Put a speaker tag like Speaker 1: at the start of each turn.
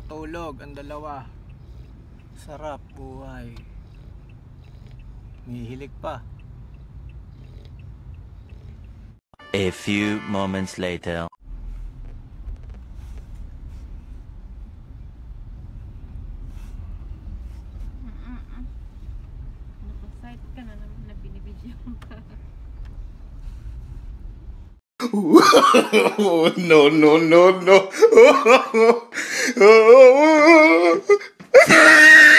Speaker 1: nakatulog ang dalawa. Sarap buhay. Mihilig pa.
Speaker 2: A few moments later.
Speaker 3: Nakasite ka na naman na binibidyo ka.
Speaker 4: No, no, no, no.